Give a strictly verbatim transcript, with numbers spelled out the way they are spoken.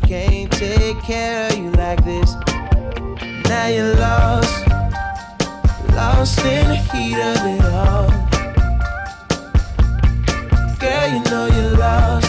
can't take care of you like this. Now you're lost, lost in the heat of it all. Girl, you know you're lost.